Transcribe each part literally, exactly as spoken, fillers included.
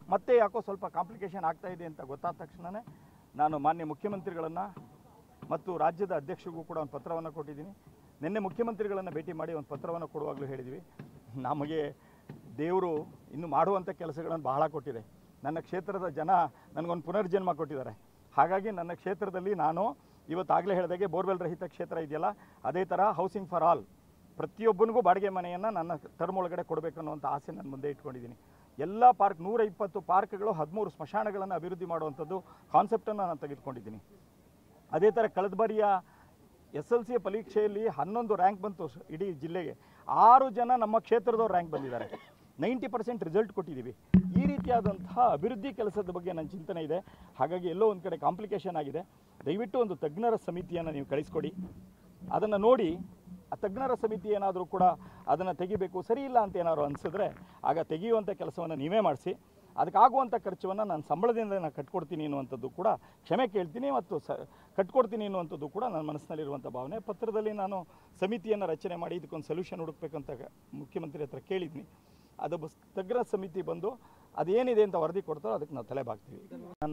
ಮತ್ತೆ ಯಾಕೋ ಸ್ವಲ್ಪ ಕಾಂಪ್ಲಿಕೇಶನ್ ಆಗ್ತಾ ಇದೆ ಅಂತ ಗೊತ್ತಾದ ತಕ್ಷಣವೇ ನಾನು ಮಾನ್ಯ ಮುಖ್ಯಮಂತ್ರಿಗಳನ್ನು ಮತ್ತು ರಾಜ್ಯದ ಅಧ್ಯಕ್ಷರಿಗೂ ಕೂಡ ಒಂದು ಪತ್ರವನ್ನು ಕೊಟ್ಟಿದ್ದೀನಿ. ನಿನ್ನೆ ಮುಖ್ಯಮಂತ್ರಿಗಳನ್ನು ಭೇಟಿ ಮಾಡಿ ಒಂದು ಪತ್ರವನ್ನು ಕೊಡುವಾಗಲೂ ಹೇಳಿದ್ವಿ, ನಮಗೆ ದೇವರು ಇನ್ನು ಮಾಡುವಂಥ ಕೆಲಸಗಳನ್ನು ಬಹಳ ಕೊಟ್ಟಿದೆ. ನನ್ನ ಕ್ಷೇತ್ರದ ಜನ ನನಗೊಂದು ಪುನರ್ಜನ್ಮ ಕೊಟ್ಟಿದ್ದಾರೆ. ಹಾಗಾಗಿ ನನ್ನ ಕ್ಷೇತ್ರದಲ್ಲಿ ನಾನು ಇವತ್ತಾಗಲೇ ಹೇಳಿದಾಗೆ ಬೋರ್ವೆಲ್ ರಹಿತ ಕ್ಷೇತ್ರ ಇದೆಯಲ್ಲ, ಅದೇ ಥರ ಹೌಸಿಂಗ್ ಫಾರ್ ಆಲ್ ಪ್ರತಿಯೊಬ್ಬನಿಗೂ ಬಾಡಿಗೆ ಮನೆಯನ್ನು ನನ್ನ ಟರ್ಮ್ ಒಳಗಡೆ ಕೊಡಬೇಕು ಅನ್ನುವಂಥ ಆಸೆ ನಾನು ಮುಂದೆ ಇಟ್ಕೊಂಡಿದ್ದೀನಿ. ಎಲ್ಲ ಪಾರ್ಕ್ ನೂರ ಇಪ್ಪತ್ತು ಪಾರ್ಕ್ಗಳು ಹದಿಮೂರು ಸ್ಮಶಾನಗಳನ್ನು ಅಭಿವೃದ್ಧಿ ಮಾಡುವಂಥದ್ದು ಕಾನ್ಸೆಪ್ಟನ್ನು ನಾನು ತೆಗೆದುಕೊಂಡಿದ್ದೀನಿ. ಅದೇ ಥರ ಕಳೆದ ಬಾರಿಯ ಎಸ್ ಎಲ್ ಸಿ ಪರೀಕ್ಷೆಯಲ್ಲಿ ಹನ್ನೊಂದು ರ್ಯಾಂಕ್ ಬಂತು ಇಡೀ ಜಿಲ್ಲೆಗೆ. ಆರು ಜನ ನಮ್ಮ ಕ್ಷೇತ್ರದವ್ರು ರ್ಯಾಂಕ್ ಬಂದಿದ್ದಾರೆ. ನೈಂಟಿ ಪರ್ಸೆಂಟ್ ರಿಸಲ್ಟ್ ಕೊಟ್ಟಿದ್ದೀವಿ. ಈ ರೀತಿಯಾದಂತಹ ಅಭಿವೃದ್ಧಿ ಕೆಲಸದ ಬಗ್ಗೆ ನನ್ನ ಚಿಂತನೆ ಇದೆ. ಹಾಗಾಗಿ ಎಲ್ಲೋ ಒಂದು ಕಡೆ ಕಾಂಪ್ಲಿಕೇಶನ್ ಆಗಿದೆ. ದಯವಿಟ್ಟು ಒಂದು ತಜ್ಞರ ಸಮಿತಿಯನ್ನು ನೀವು ಕಳಿಸ್ಕೊಡಿ. ಅದನ್ನು ನೋಡಿ ಆ ತಜ್ಞರ ಸಮಿತಿ ಏನಾದರೂ ಕೂಡ ಅದನ್ನು ತೆಗಿಬೇಕು, ಸರಿ ಇಲ್ಲ ಅಂತ ಏನಾದ್ರು ಅನಿಸಿದ್ರೆ ಆಗ ತೆಗೆಯುವಂಥ ಕೆಲಸವನ್ನು ನೀವೇ ಮಾಡಿಸಿ. ಅದಕ್ಕಾಗುವಂಥ ಖರ್ಚವನ್ನು ನಾನು ಸಂಬಳದಿಂದ ನಾನು ಕಟ್ಕೊಡ್ತೀನಿ ಅನ್ನುವಂಥದ್ದು ಕೂಡ ಕ್ಷಮೆ ಕೇಳ್ತೀನಿ ಮತ್ತು ಸ ಕಟ್ಕೊಡ್ತೀನಿ ಅನ್ನುವಂಥದ್ದು ಕೂಡ ನನ್ನ ಮನಸ್ಸಿನಲ್ಲಿರುವಂಥ ಭಾವನೆ. ಪತ್ರದಲ್ಲಿ ನಾನು ಸಮಿತಿಯನ್ನು ರಚನೆ ಮಾಡಿ ಇದಕ್ಕೊಂದು ಸೊಲ್ಯೂಷನ್ ಹುಡುಕಬೇಕಂತ ಮುಖ್ಯಮಂತ್ರಿ ಹತ್ರ ಕೇಳಿದ್ದೀನಿ. ಅದು ಬಸ್ ತಜ್ಞರ ಸಮಿತಿ ಬಂದು ಅದೇನಿದೆ ಅಂತ ವರದಿ ಕೊಡ್ತಾರೋ ಅದಕ್ಕೆ ನಾವು ತಲೆ ಬಾಗ್ತೀವಿ. ನನ್ನ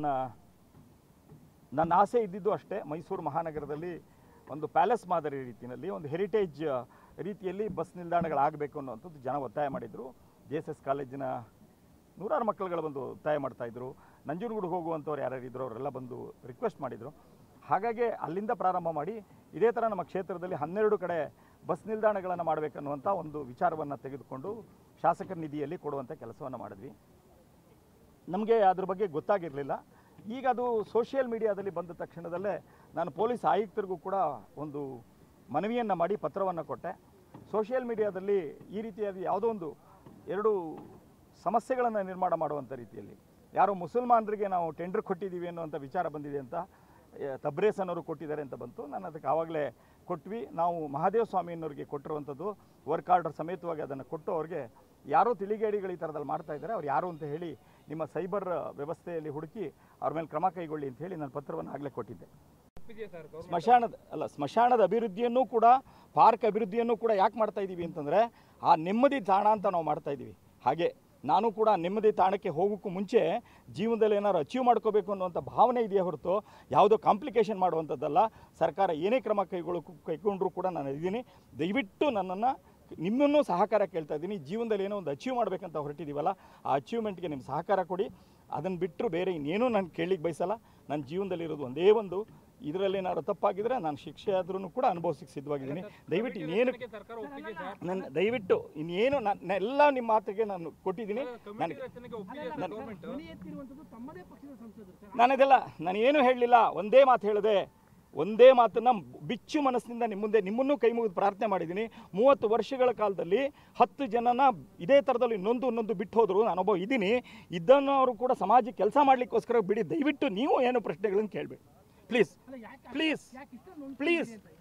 ನನ್ನ ಆಸೆ ಇದ್ದಿದ್ದು ಅಷ್ಟೇ, ಮೈಸೂರು ಮಹಾನಗರದಲ್ಲಿ ಒಂದು ಪ್ಯಾಲೇಸ್ ಮಾದರಿ ರೀತಿಯಲ್ಲಿ ಒಂದು ಹೆರಿಟೇಜ್ ರೀತಿಯಲ್ಲಿ ಬಸ್ ನಿಲ್ದಾಣಗಳಾಗಬೇಕು ಅನ್ನುವಂಥದ್ದು ಜನ ಒತ್ತಾಯ ಮಾಡಿದರು. ಜೆ ಎಸ್ ಎಸ್ ಕಾಲೇಜಿನ ನೂರಾರು ಮಕ್ಕಳುಗಳು ಬಂದು ಒತ್ತಾಯ ಮಾಡ್ತಾಯಿದ್ರು. ನಂಜನಗೂಡಿಗೆ ಹೋಗುವಂಥವ್ರು ಯಾರ್ಯಾರು ಇದ್ರು ಅವರೆಲ್ಲ ಬಂದು ರಿಕ್ವೆಸ್ಟ್ ಮಾಡಿದರು. ಹಾಗಾಗಿ ಅಲ್ಲಿಂದ ಪ್ರಾರಂಭ ಮಾಡಿ ಇದೇ ಥರ ನಮ್ಮ ಕ್ಷೇತ್ರದಲ್ಲಿ ಹನ್ನೆರಡು ಕಡೆ ಬಸ್ ನಿಲ್ದಾಣಗಳನ್ನು ಮಾಡಬೇಕನ್ನುವಂಥ ಒಂದು ವಿಚಾರವನ್ನು ತೆಗೆದುಕೊಂಡು ಶಾಸಕರ ನಿಧಿಯಲ್ಲಿ ಕೊಡುವಂಥ ಕೆಲಸವನ್ನು ಮಾಡಿದ್ವಿ. ನಮಗೆ ಅದ್ರ ಬಗ್ಗೆ ಗೊತ್ತಾಗಿರಲಿಲ್ಲ. ಈಗ ಅದು ಸೋಷಿಯಲ್ ಮೀಡಿಯಾದಲ್ಲಿ ಬಂದ ತಕ್ಷಣದಲ್ಲೇ ನಾನು ಪೊಲೀಸ್ ಆಯುಕ್ತರಿಗೂ ಕೂಡ ಒಂದು ಮನವಿಯನ್ನು ಮಾಡಿ ಪತ್ರವನ್ನು ಕೊಟ್ಟೆ. ಸೋಷಿಯಲ್ ಮೀಡಿಯಾದಲ್ಲಿ ಈ ರೀತಿಯಾದ ಯಾವುದೋ ಒಂದು ಎರಡು ಸಮಸ್ಯೆಗಳನ್ನು ನಿರ್ಮಾಣ ಮಾಡುವಂಥ ರೀತಿಯಲ್ಲಿ ಯಾರೋ ಮುಸಲ್ಮಾನರಿಗೆ ನಾವು ಟೆಂಡರ್ ಕೊಟ್ಟಿದ್ದೀವಿ ಅನ್ನುವಂಥ ವಿಚಾರ ಬಂದಿದೆ ಅಂತ ತಬ್ರೇಸ್ ಅನ್ನೋರು ಕೊಟ್ಟಿದ್ದಾರೆ ಅಂತ ಬಂತು. ನಾನು ಅದಕ್ಕೆ ಆವಾಗಲೇ ಕೊಟ್ವಿ. ನಾವು ಮಹಾದೇವ ಸ್ವಾಮಿಯವ್ರಿಗೆ ಕೊಟ್ಟಿರುವಂಥದ್ದು ವರ್ಕ್ ಆರ್ಡರ್ ಸಮೇತವಾಗಿ ಅದನ್ನು ಕೊಟ್ಟು ಅವ್ರಿಗೆ ಯಾರೋ ತಿಳಿಗೇಡಿಗಳು ಈ ಥರದಲ್ಲಿ ಮಾಡ್ತಾ ಇದ್ದಾರೆ, ಅವ್ರು ಯಾರು ಅಂತ ಹೇಳಿ ನಿಮ್ಮ ಸೈಬರ್ ವ್ಯವಸ್ಥೆಯಲ್ಲಿ ಹುಡುಕಿ ಅವ್ರ ಮೇಲೆ ಕ್ರಮ ಕೈಗೊಳ್ಳಿ ಅಂತ ಹೇಳಿ ನಾನು ಪತ್ರವನ್ನು ಆಗಲೇ ಕೊಟ್ಟಿದ್ದೆ. ಸ್ಮಶಾನದ ಅಲ್ಲ ಸ್ಮಶಾನದ ಅಭಿವೃದ್ಧಿಯನ್ನು ಕೂಡ ಪಾರ್ಕ್ ಅಭಿವೃದ್ಧಿಯನ್ನು ಕೂಡ ಯಾಕೆ ಮಾಡ್ತಾ ಇದ್ದೀವಿ ಅಂತಂದರೆ ಆ ನೆಮ್ಮದಿ ತಾಣ ಅಂತ ನಾವು ಮಾಡ್ತಾ ಇದ್ದೀವಿ. ಹಾಗೆ ನಾನು ಕೂಡ ನೆಮ್ಮದಿ ತಾಣಕ್ಕೆ ಹೋಗೋಕ್ಕೂ ಮುಂಚೆ ಜೀವನದಲ್ಲಿ ಏನಾದ್ರು ಅಚೀವ್ ಮಾಡ್ಕೋಬೇಕು ಅನ್ನುವಂಥ ಭಾವನೆ ಇದೆಯೇ ಹೊರತು ಯಾವುದೋ ಕಾಂಪ್ಲಿಕೇಶನ್ ಮಾಡುವಂಥದ್ದಲ್ಲ. ಸರ್ಕಾರ ಏನೇ ಕ್ರಮ ಕೈಗೊಳ್ಳೋಕ್ಕೂ ಕೈಗೊಂಡ್ರೂ ಕೂಡ ನಾನು ಇದ್ದೀನಿ. ದಯವಿಟ್ಟು ನನ್ನನ್ನು ನಿಮ್ಮನ್ನೂ ಸಹಕಾರ ಕೇಳ್ತಾ ಇದ್ದೀನಿ. ಜೀವನದಲ್ಲಿ ಏನೋ ಒಂದು ಅಚೀವ್ ಮಾಡಬೇಕಂತ ಹೊರಟಿದ್ದೀವಲ್ಲ, ಆ ಅಚೀವ್ಮೆಂಟ್ಗೆ ನಿಮ್ಮ ಸಹಕಾರ ಕೊಡಿ. ಅದನ್ನು ಬಿಟ್ಟರು ಬೇರೆ ಇನ್ನೇನೂ ನಾನು ಕೇಳಲಿಕ್ಕೆ ಬಯಸಲ್ಲ. ನನ್ನ ಜೀವನದಲ್ಲಿರೋದು ಒಂದೇ ಒಂದು, ಇದರಲ್ಲಿ ಏನಾದ್ರು ತಪ್ಪಾಗಿದ್ರೆ ನಾನು ಶಿಕ್ಷೆ ಆದ್ರೂ ಕೂಡ ಅನುಭವಿಸಕ್ಕೆ ಸಿದ್ಧವಾಗಿದ್ದೀನಿ. ದಯವಿಟ್ಟು ಇನ್ನೇನು ನನ್ನ ದಯವಿಟ್ಟು ಇನ್ನೇನು ನಾನು ಎಲ್ಲ ನಿಮ್ಮ ಮಾತಿಗೆ ನಾನು ಕೊಟ್ಟಿದ್ದೀನಿ. ನನಗೆ ನಾನು ಇದೆಲ್ಲ ನಾನು ಏನೂ ಹೇಳಲಿಲ್ಲ, ಒಂದೇ ಮಾತು ಹೇಳಿದೆ. ಒಂದೇ ಮಾತನ್ನು ಬಿಚ್ಚು ಮನಸ್ಸಿನಿಂದ ನಿಮ್ಮ ಮುಂದೆ ನಿಮ್ಮನ್ನೂ ಕೈ ಮುಗಿದು ಪ್ರಾರ್ಥನೆ ಮಾಡಿದ್ದೀನಿ. ಮೂವತ್ತು ವರ್ಷಗಳ ಕಾಲದಲ್ಲಿ ಹತ್ತು ಜನನ ಇದೇ ಥರದಲ್ಲಿ ಇನ್ನೊಂದು ಇನ್ನೊಂದು ಬಿಟ್ಟು ಹೋದರು. ನಾನೊಬ್ಬ ಇದ್ದೀನಿ. ಇದನ್ನು ಅವರು ಕೂಡ ಸಮಾಜಕ್ಕೆ ಕೆಲಸ ಮಾಡಲಿಕ್ಕೋಸ್ಕರ ಬಿಡಿ. ದಯವಿಟ್ಟು ನೀವು ಏನು ಪ್ರಶ್ನೆಗಳನ್ನು ಕೇಳಬೇಡಿ ಪ್ಲೀಸ್ ಪ್ಲೀಸ್ ಪ್ಲೀಸ್